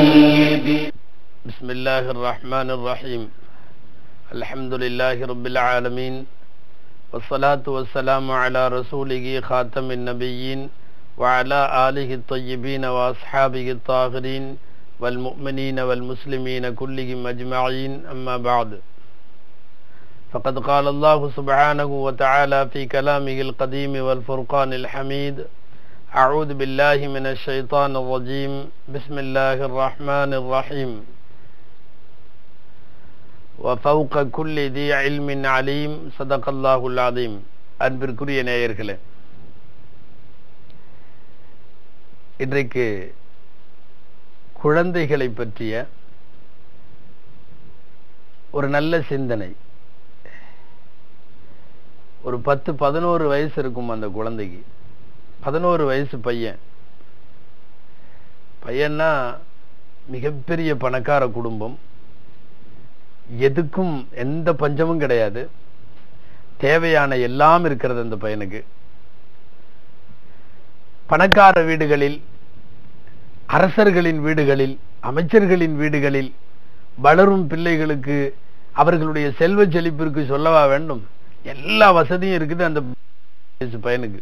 بسم الله الرحمن الرحيم الحمد لله رب العالمين والصلاة والسلام على رسوله خاتم النبيين وعلى آله الطيبين وأصحابه الطاهرين والمؤمنين والمسلمين كلهم أجمعين أما بعد فقد قال الله سبحانه وتعالى في كلامه القديم والفرقان الحميد أعوذ بالله من الشيطان الرجيم بسم الله الرحمن الرحيم وفوق كل ذي علم عليم صدق الله العظيم. அன்பிற்குரிய நேயர்களே, இன்றைக்கு குழந்தைகளை பற்றிய ஒரு நல்ல சிந்தனை. ஒரு 10-11 வயசு இருக்கும் அந்த குழந்தைக்கு. 11 வயசு பையன்னா மிகப்பெரிய பணக்கார குடும்பம், எதுக்கும் எந்த பஞ்சமும் கிடையாது, தேவையான எல்லாம் இருக்கிறது அந்த பையனுக்கு. பணக்கார வீடுகளில், அரசர்களின் வீடுகளில், அமைச்சர்களின் வீடுகளில் வளரும் பிள்ளைகளுக்கு அவர்களுடைய செல்வ செழிப்பிற்கு சொல்லவா வேண்டும், எல்லா வசதியும் இருக்குது அந்த பையனுக்கு.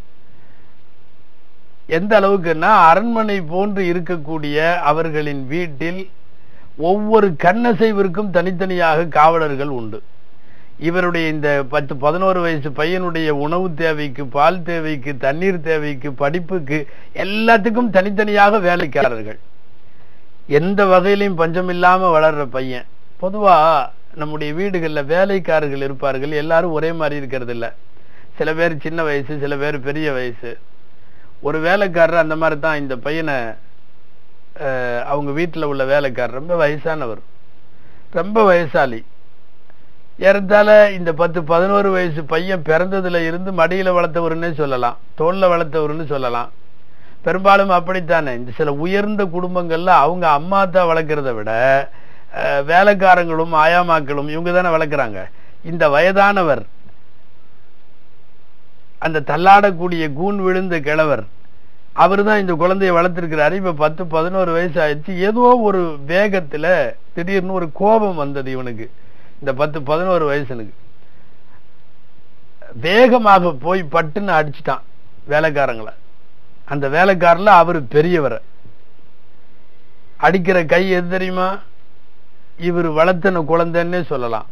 எந்த அளவுக்குன்னா, அரண்மனை போன்று இருக்கக்கூடிய அவர்களின் வீட்டில் ஒவ்வொரு கண்ணசைவிற்கும் தனித்தனியாக காவலர்கள் உண்டு. இவருடைய இந்த 10-11 வயசு பையனுடைய உணவு தேவைக்கு, பால் தேவைக்கு, தண்ணீர் தேவைக்கு, படிப்புக்கு, எல்லாத்துக்கும் தனித்தனியாக வேலைக்காரர்கள். எந்த வகையிலையும் பஞ்சம் இல்லாம வளர்ற பையன். பொதுவா நம்முடைய வீடுகளில் வேலைக்காரர்கள் இருப்பார்கள், எல்லாரும் ஒரே மாதிரி இருக்கிறது இல்லை. சில பேர் சின்ன வயசு, சில பேர் பெரிய வயசு. ஒரு வேலைக்காரர் அந்த மாதிரி தான் இந்த பையனை, அவங்க வீட்டில் உள்ள வேலைக்காரர் ரொம்ப வயசானவர், ரொம்ப வயசாளி. ஏறத்தால இந்த 10-11 வயசு பையன் பிறந்ததுல இருந்து மடியில வளர்த்தவருன்னே சொல்லலாம், தோல்ல வளர்த்தவருன்னு சொல்லலாம். பெரும்பாலும் அப்படித்தானே. இந்த சில உயர்ந்த குடும்பங்கள்ல அவங்க அம்மா தான் வளர்க்கறத விட வேலைக்காரங்களும் ஆயாமாக்களும் இவங்க தானே வளர்க்குறாங்க. இந்த வயதானவர், அந்த தள்ளாடக்கூடிய கூன் விழுந்த கிழவர், அவர் தான் இந்த குழந்தைய வளர்த்திருக்கிறாரு. இப்ப 10-11 வயசு ஆயிடுச்சு. ஏதோ ஒரு வேகத்துல திடீர்னு ஒரு கோபம் வந்தது இவனுக்கு. இந்த 10-11 வயசுனுக்கு வேகமாக போய் பட்டுன்னு அடிச்சுட்டான் வேலைக்காரங்களை. அந்த வேலைக்காரல அவரு பெரியவரை அடிக்கிற கை எது தெரியுமா? இவர் வளர்த்தன குழந்தைன்னே சொல்லலாம்.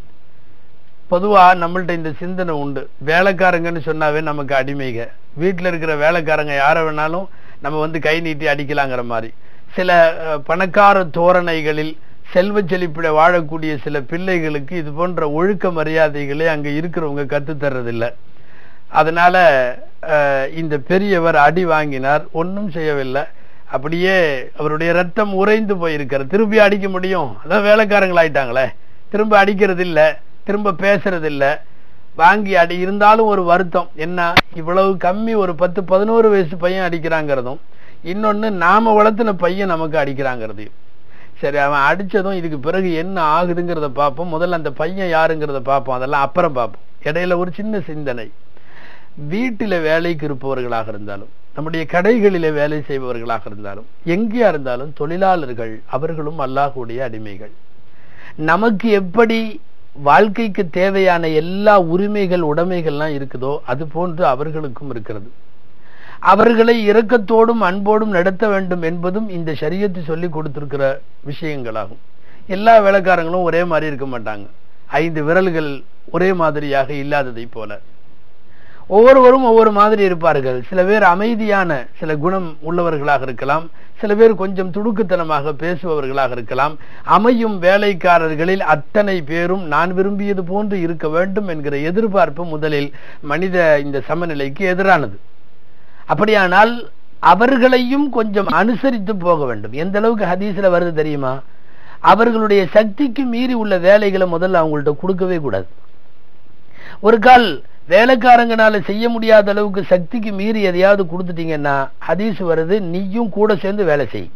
பொதுவா நம்மள்ட்ட இந்த சிந்தனை உண்டு, வேலைக்காரங்கன்னு சொன்னாவே நமக்கு அடிமைக. வீட்டில் இருக்கிற வேலைக்காரங்க யாரை வேணாலும் நம்ம கை நீட்டி அடிக்கலாங்கிற மாதிரி. சில பணக்கார தோரணைகளில் செல்வ செழிப்பிட வாழக்கூடிய சில பிள்ளைகளுக்கு இது போன்ற ஒழுக்க மரியாதைகளே அங்க இருக்கிறவங்க கத்து தர்றதில்லை. அதனால இந்த பெரியவர் அடி வாங்கினார், ஒன்றும் செய்யவில்லை. அப்படியே அவருடைய ரத்தம் உறைந்து போயிருக்கிறார். திரும்பி அடிக்க முடியும்? அதான் வேலைக்காரங்களாயிட்டாங்களே, திரும்ப அடிக்கிறது இல்லை, திரும்ப பேசுறது இல்லை, வாங்கி அடி. இருந்தாலும் ஒரு வருத்தம் என்ன, இவ்வளவு கம்மி ஒரு 10-11 வயசு பையன் அடிக்கிறாங்கிறதும், இன்னொன்னு நாம வளர்த்தின பையன் நமக்கு அடிக்கிறாங்கிறதையும். சரி, அவன் அடிச்சதும் இதுக்கு பிறகு என்ன ஆகுதுங்கிறத பார்ப்போம். முதல்ல அந்த பையன் யாருங்கிறத பார்ப்போம், அதெல்லாம் அப்புறம் பார்ப்போம். இடையில ஒரு சின்ன சிந்தனை. வீட்டில வேலைக்கு இருப்பவர்களாக இருந்தாலும், நம்முடைய கடைகளிலே வேலை செய்பவர்களாக இருந்தாலும், எங்கேயா இருந்தாலும் தொழிலாளர்கள் அவர்களும் அல்லாஹ்வுடைய அடிமைகள். நமக்கு எப்படி வாழ்க்கைக்கு தேவையான எல்லா உரிமைகள் உடைமைகள்லாம் இருக்குதோ அது போன்று அவர்களுக்கும் இருக்கிறது. அவர்களை இரக்கத்தோடும் அன்போடும் நடத்த வேண்டும் என்பதும் இந்த ஷரியத்து சொல்லி கொடுத்திருக்கிற விஷயங்களாகும். எல்லா வேலைக்காரங்களும் ஒரே மாதிரி இருக்க மாட்டாங்க. 5 விரல்கள் ஒரே மாதிரியாக இல்லாததை போல ஒவ்வொருவரும் ஒவ்வொரு மாதிரி இருப்பார்கள். சில பேர் அமைதியான சில குணம் உள்ளவர்களாக இருக்கலாம், சில பேர் கொஞ்சம் துடுக்குத்தனமாக பேசுபவர்களாக இருக்கலாம். அமையும் வேலைக்காரர்களில் அத்தனை பேரும் நான் விரும்பியது போன்று இருக்க வேண்டும் என்கிற எதிர்பார்ப்பு முதலில் மனித இந்த சமநிலைக்கு எதிரானது. அப்படியானால் அவர்களையும் கொஞ்சம் அனுசரித்து போக வேண்டும். எந்த அளவுக்கு ஹதீஸ்ல வருது தெரியுமா? அவர்களுடைய சக்திக்கு மீறி உள்ள வேலைகளை முதல்ல அவங்கள்ட்ட கொடுக்கவே கூடாது. ஒரு கால் வேலைக்காரங்கனால செய்ய முடியாத அளவுக்கு சக்திக்கு மீறி எதையாவது கொடுத்துட்டீங்கன்னா ஹதீஸ் வருது, நீயும் கூட சேர்ந்து வேலை செய்.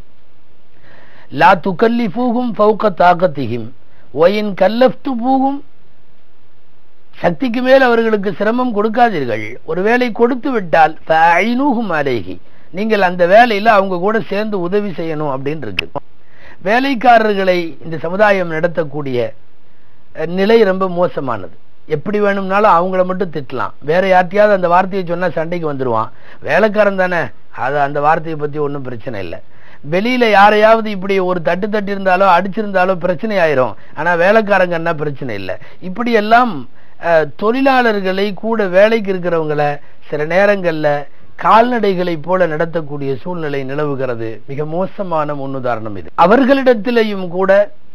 லா துகல்லிஃபூஹும் ஃபௌக தாகத்திஹிம் வ இன் கல்லஃப்துஹும், சக்திக்கு மேல் அவர்களுக்கு சிரமம் கொடுக்காதீர்கள். ஒருவேளை கொடுத்து விட்டால் ஃபஅயினூஹும் அலைஹி, நீங்கள் அந்த வேலையில அவங்க கூட சேர்ந்து உதவி செய்யணும் அப்படின்னு இருக்கு. வேலைக்காரர்களை இந்த சமுதாயம் நடத்தக்கூடிய நிலை ரொம்ப மோசமானது. எப்படி வேணும்னாலும் அவங்கள மட்டும் திட்டலாம், வேற யார்ட்டையாவது அந்த வார்த்தையை சொன்னா சண்டைக்கு வந்துருவான். வேலைக்காரன் தானே, அது அந்த வார்த்தையை பத்தி ஒன்றும் பிரச்சனை இல்லை. வெளியில யாரையாவது இப்படி ஒரு தட்டு தட்டி இருந்தாலோ அடிச்சிருந்தாலோ பிரச்சனை ஆயிரும். ஆனா வேலைக்காரங்கன்னா பிரச்சனை இல்லை. இப்படி எல்லாம் தொழிலாளர்களை கூட வேலைக்கு இருக்கிறவங்களை சில நேரங்கள்ல கால்நடைகளை போல நடத்தக்கூடிய சூழ்நிலை நிலவுகிறது. மிக மோசமான முன்னுதாரணம் இது. அவர்களிடத்திலேயும் கூட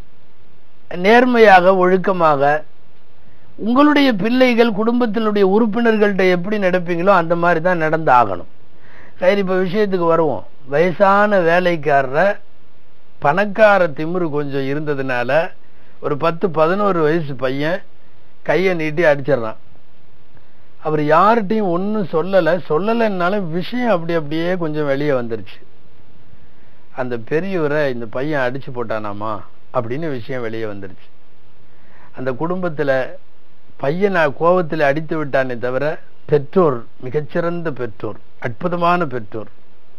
நேர்மையாக ஒழுக்கமாக உங்களுடைய பிள்ளைகள் குடும்பத்தினுடைய உறுப்பினர்கள்ட்ட எப்படி நடப்பீங்களோ அந்த மாதிரி தான் நடந்து ஆகணும். சரி, இப்ப விஷயத்துக்கு வருவோம். வயசான வேலைக்காரர பணக்கார திமிரு கொஞ்சம் இருந்ததுனால ஒரு 10-11 வயசு பையன் கையை நீட்டி அடிச்சிடறான். அவர் யார்கிட்டையும் ஒன்னும் சொல்லலைன்னாலும் விஷயம் அப்படியே கொஞ்சம் வெளியே வந்துருச்சு. அந்த பெரியவரை இந்த பையன் அடிச்சு போட்டானாமா அப்படின்னு விஷயம் வெளியே வந்துருச்சு. அந்த குடும்பத்துல பையன் கோபத்தில் அடித்து விட்டானே தவிர பெற்றோர் மிகச்சிறந்த பெற்றோர், அற்புதமான பெற்றோர்.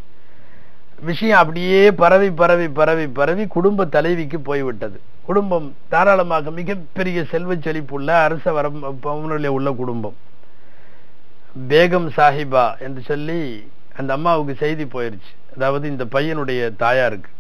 விஷயம் அப்படியே பரவி பரவி பரவி பரவி குடும்ப தலைவிக்கு போய்விட்டது. குடும்பம் தாராளமாக மிகப்பெரிய செல்வ செழிப்புள்ள அரச வரம்புல உள்ள குடும்பம். பேகம் சாஹிபா என்று சொல்லி அந்த அம்மாவுக்கு செய்தி போயிருச்சு. அதாவது இந்த பையனுடைய தாயாருக்கு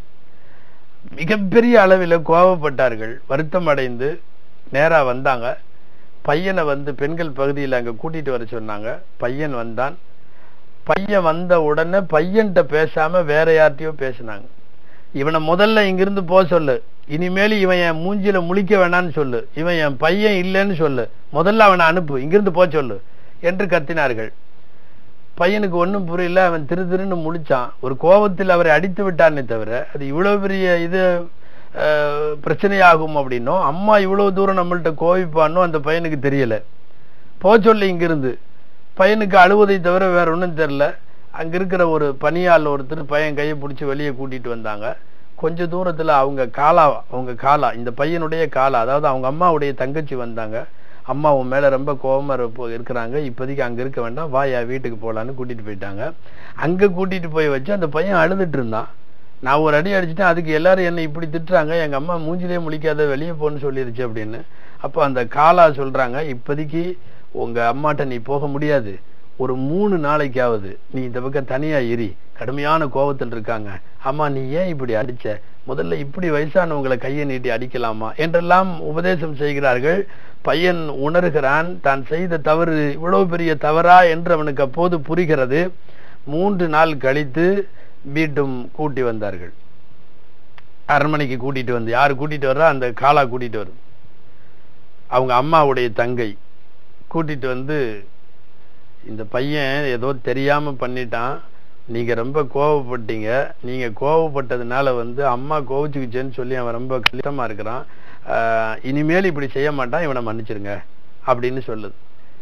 மிகப்பெரிய அளவில் கோபப்பட்டார்கள். வருத்தம் அடைந்து நேரா வந்தாங்க. பையனை பெண்கள் பகுதியில் அங்க கூட்டிட்டு வர சொன்னாங்க. பையன் வந்தான். பையன் வந்த உடனே பையன்கிட்ட பேசாம வேற யார்ட்டையோ பேசினாங்க. இவனை முதல்ல இங்கிருந்து போக சொல்லு, இனிமேல் இவன் என் மூஞ்சில முழிக்க வேணான்னு சொல்லு, இவன் என் பையன் இல்லைன்னு சொல்லு, முதல்ல அவனை அனுப்பு, இங்கிருந்து போக சொல்லு என்று கத்தினார்கள். பையனுக்கு ஒன்றும் புரியல. அவன் திருன்னு முழிச்சான். ஒரு கோபத்தில் அவரை அடித்து விட்டானே தவிர அது இவ்வளவு பெரிய இது பிரச்சனையாகும் அப்படின்னும் அம்மா இவ்வளவு தூரம் நம்மள்ட்ட கோவிப்பான்னு அந்த பையனுக்கு தெரியல. போ சொல்லி இங்கிருந்து. பையனுக்கு அழுவதை தவிர வேற ஒன்றும் தெரியல. அங்க இருக்கிற ஒரு பணியாளர் ஒருத்தர் பையன் கையை பிடிச்சி வெளியே கூட்டிட்டு வந்தாங்க. கொஞ்ச தூரத்துல அவங்க காலா இந்த பையனுடைய காலா, அதாவது அவங்க அம்மாவுடைய தங்கச்சி வந்தாங்க. அம்மா உன் மேல ரொம்ப கோபமா இருக்கிறாங்க, இப்போதைக்கு அங்க இருக்க வேண்டாம், வா என் வீட்டுக்கு போலான்னு கூட்டிட்டு போயிட்டாங்க. அங்க கூட்டிட்டு போய் வச்சு அந்த பையன் அழுதுட்டு இருந்தான். நான் ஒரு அடி அடிச்சுட்டேன், அதுக்கு எல்லாரும் என்னை இப்படி திட்டுறாங்க, எங்க அம்மா மூஞ்சிலே முழிக்காத வெளியே போன்னு சொல்லிருச்சு அப்படின்னு. அப்போ அந்த காலா சொல்றாங்க, இப்போதைக்கு உங்க அம்மாட்ட நீ போக முடியாது, ஒரு 3 நாளைக்காவது நீ இந்த பக்கம் தனியா ஏறி, கடுமையான கோபத்தில் இருக்காங்க, அம்மா நீ ஏன் இப்படி அடிச்ச, முதல்ல இப்படி வயசானவங்களை கையை நீட்டி அடிக்கலாமா என்றெல்லாம் உபதேசம் செய்கிறார்கள். பையன் உணர்கிறான் தான் செய்த தவறு இவ்வளவு பெரிய தவறா என்று அவனுக்கு அப்போது புரிகிறது. 3 நாள் கழித்து மீண்டும் கூட்டி வந்தார்கள். அரண்மனைக்கு கூட்டிட்டு வந்து, யாரு கூட்டிட்டு வர்றா, அந்த காலா கூட்டிட்டு வரும், அவங்க அம்மாவுடைய தங்கை கூட்டிட்டு வந்து, இந்த பையன் ஏதோ தெரியாம பண்ணிட்டான், நீங்க ரொம்ப கோபப்பட்டீங்க, நீங்க கோபப்பட்டதுனால அம்மா கோவிச்சுக்குச்சேன்னு சொல்லி அவன் ரொம்ப கஷ்டமா இருக்கிறான், இனிமேல் இப்படி செய்ய மாட்டான், இவனை மன்னிச்சிருங்க அப்படின்னு சொல்லுது.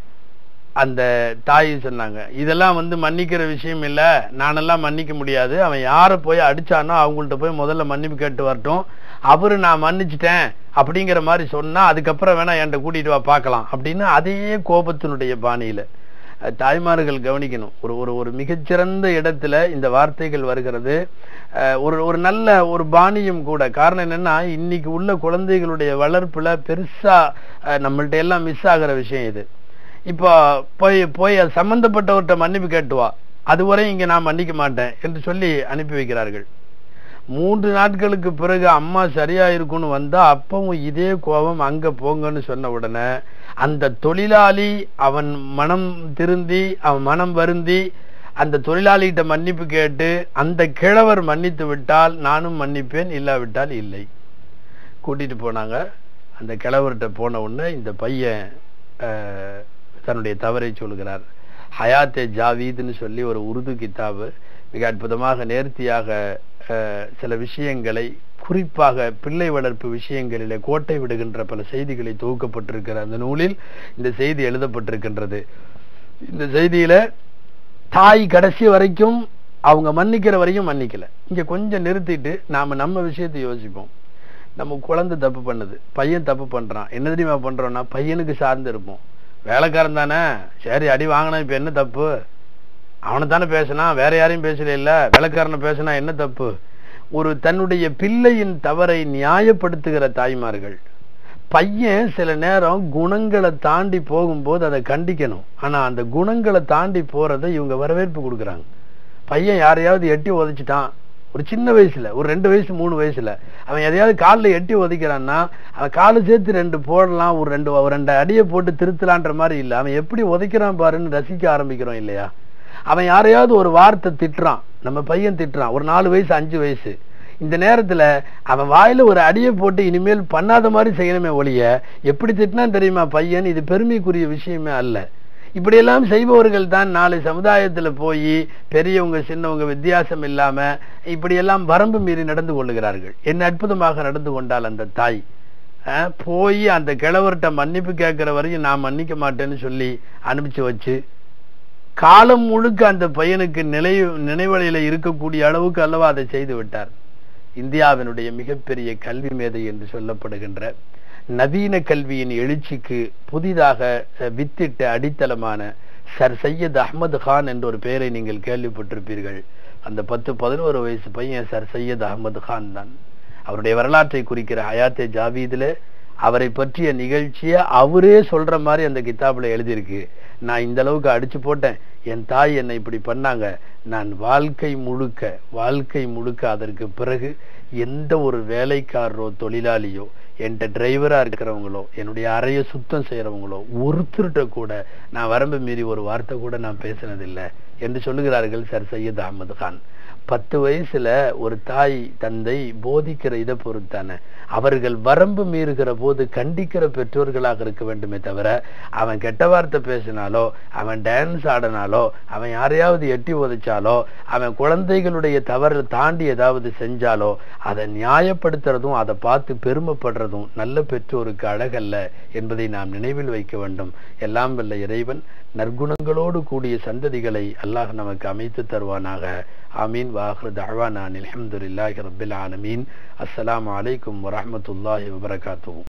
அந்த தாய் சொன்னாங்க, இதெல்லாம் மன்னிக்கிற விஷயம் இல்ல, நானெல்லாம் மன்னிக்க முடியாது, அவன் யாரை போய் அடிச்சானோ அவங்கள்ட்ட போய் முதல்ல மன்னிப்பு கேட்டு வரட்டும், அவரு நான் மன்னிச்சிட்டேன் அப்படிங்கிற மாதிரி சொன்னா அதுக்கப்புறம் வேணா என்கிட்ட கூட்டிட்டு வா பார்க்கலாம் அப்படின்னு அதே கோபத்தினுடைய பாணியில. தாய்மார்கள் கவனிக்கணும், ஒரு மிகச்சிறந்த இடத்துல இந்த வார்த்தைகள் வருகிறது. ஒரு நல்ல ஒரு பாணியும் கூட. காரணம் என்னன்னா, இன்னைக்கு உள்ள குழந்தைகளுடைய வளர்ப்புல பெருசா நம்மள்ட்ட எல்லாம் மிஸ் ஆகிற விஷயம் இது. இப்போ போய் அது சம்பந்தப்பட்டவர்கிட்ட மன்னிப்பு கேட்டுவா, அதுவரை இங்க நான் மன்னிக்க மாட்டேன் என்று சொல்லி அனுப்பி வைக்கிறார்கள். 3 நாட்களுக்கு பிறகு அம்மா சரியா இருக்குன்னு வந்தா அப்பவும் இதே கோபம். அங்க போங்கன்னு சொன்ன உடனே அந்த தொழிலாளி அவன் மனம் திருந்தி, அவன் மனம் வருந்தி அந்த தொழிலாளிகிட்ட மன்னிப்பு கேட்டு அந்த கிழவர் மன்னித்து விட்டால் நானும் மன்னிப்பேன், இல்லாவிட்டால் இல்லை. கூட்டிட்டு போனாங்க. அந்த கிழவர்கிட்ட போன உடனே இந்த பையன் தன்னுடைய தவறை சொல்கிறார். ஹயாத்தே ஜாவீத்னு சொல்லி ஒரு உருது கிதாபு, மிக அற்புதமாக நேர்த்தியாக சில விஷயங்களை, குறிப்பாக பிள்ளை வளர்ப்பு விஷயங்களிலே கோட்டை விடுகின்ற பல செய்திகளை தொகுக்கப்பட்டிருக்கிற அந்த நூலில் இந்த செய்தி எழுதப்பட்டிருக்கின்றது. இந்த செய்தியில தாய் கடைசி வரைக்கும் அவங்க மன்னிக்கிற வரையும் மன்னிக்கல. இங்க கொஞ்சம் நிறுத்திட்டு நம்ம விஷயத்தை யோசிப்போம். நம்ம குழந்தை தப்பு பண்ணுது, பையன் தப்பு பண்றான், என்ன தெரியுமா பண்றோம்னா பையனுக்கு சார்ந்து இருப்போம். வேலைக்காரன் தானே, சரி அடி வாங்கினா இப்ப என்ன தப்பு, அவனை தானே பேசினா, வேற யாரையும் பேசல. இல்ல வேலைக்காரனை பேசினா என்ன தப்பு? ஒரு தன்னுடைய பிள்ளையின் தவறை நியாயப்படுத்துகிற தாய்மார்கள். பையன் சில நேரம் குணங்களை தாண்டி போகும்போது அதை கண்டிக்கணும். ஆனா அந்த குணங்களை தாண்டி போறதை இவங்க வரவேற்பு கொடுக்குறாங்க. பையன் யாரையாவது எட்டி உதைச்சிட்டான், ஒரு சின்ன வயசுல, ஒரு 2 வயசு 3 வயசுல அவன் எதையாவது காலில் எட்டி உதைக்கிறான்னா அவன் காலை சேர்த்து 2 போடலாம், ஒரு 2 அடியை போட்டு திருத்தலான்ற மாதிரி இல்லை. அவன் எப்படி உதைக்கிறான் பாருன்னு ரசிக்க ஆரம்பிக்கிறோம் இல்லையா? அவன் யாரையாவது ஒரு வார்த்தை திட்டுறான், நம்ம பையன் திட்டுறான், ஒரு 4 வயசு 5 வயசு. இந்த நேரத்துல அவன் வாயில ஒரு அடியை போட்டு இனிமேல் பண்ணாத மாதிரி செய்யணுமே ஒழிய, எப்படி திட்டினான்னு தெரியுமா பையன்? இது பெருமைக்குரிய விஷயமே அல்ல. இப்படியெல்லாம் செய்பவர்கள் தான் நாளை சமுதாயத்துல போய் பெரியவங்க சின்னவங்க வித்தியாசம் இல்லாம இப்படியெல்லாம் வரம்பு மீறி நடந்து கொள்ளுகிறார்கள். என்ன அற்புதமாக நடந்து கொண்டால் அந்த தாய் போய் அந்த கிழவர்கிட்ட மன்னிப்பு கேட்கிற வரையும் நான் மன்னிக்க மாட்டேன்னு சொல்லி அனுப்பிச்சு வச்சு காலம் முழுக்க அந்த பையனுக்கு நினைவலையில இருக்கக்கூடிய அளவுக்கு அல்லவா அதை செய்து விட்டார். இந்தியாவினுடைய மிகப்பெரிய கல்வி மேதை என்று சொல்லப்படுகின்ற நவீன கல்வியின் எழுச்சிக்கு புதிதாக வித்திட்ட அடித்தளமான சர் சையத் அஹ்மது கான் என்ற ஒரு பெயரை நீங்கள் கேள்விப்பட்டிருப்பீர்கள். அந்த 10-11 வயசு பையன் சர் சையத் அஹ்மது கான் தான். அவருடைய வரலாற்றை குறிக்கிற ஹயாத்தே ஜாவீதுல அவரை பற்றிய நிகழ்ச்சியை அவரே சொல்ற மாதிரி அந்த கிதாபுல எழுதியிருக்கு. நான் இந்த அளவுக்கு அடிச்சு போட்டேன், என் தாய் என்னை இப்படி பண்ணாங்க, நான் வாழ்க்கை முழுக்க அதற்கு பிறகு எந்த ஒரு வேலைக்காரரோ தொழிலாளியோ என்கிட்ட டிரைவரா இருக்கிறவங்களோ என்னுடைய அறைய சுத்தம் செய்யறவங்களோ ஒருத்தர்கிட்ட கூட நான் வரம்பு மீறி ஒரு வார்த்தை கூட நான் பேசினதில்லை என்று சொல்லுகிறார்கள் சர் சையத் அஹ்மது கான். 10 வயசுல ஒரு தாய் தந்தை போதிக்கிற இதை பொறுத்தானே. அவர்கள் வரம்பு மீறுகிற போது கண்டிக்கிற பெற்றோர்களாக இருக்க வேண்டுமே தவிர, அவன் கெட்ட வார்த்தை பேசினாலோ, அவன் டான்ஸ் ஆடினாலோ, அவன் யாரையாவது எட்டி உதைச்சாலோ, அவன் குழந்தைகளுடைய தவறு தாண்டி ஏதாவது செஞ்சாலோ அதை நியாயப்படுத்துறதும் அதை பார்த்து பெருமைப்படுறதும் நல்ல பெற்றோருக்கு அழகல்ல என்பதை நாம் நினைவில் வைக்க வேண்டும். எல்லாம் வல்ல இறைவன் நற்குணங்களோடு கூடிய சந்ததிகளை அல்லாஹ் நமக்கு அமைத்து தருவானாக. ஆமீன். வாஹிரு தஅவானா அல்ஹம்துலில்லாஹி ரப்பில் ஆலமீன். அஸ்ஸலாமு அலைக்கும் வரஹ்மத்துல்லாஹி வபரகாத்துஹு.